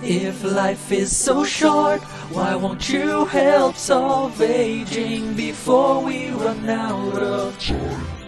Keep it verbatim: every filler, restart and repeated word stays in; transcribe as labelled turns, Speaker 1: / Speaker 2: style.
Speaker 1: If life is so short, why won't you help solve aging before we run out of time?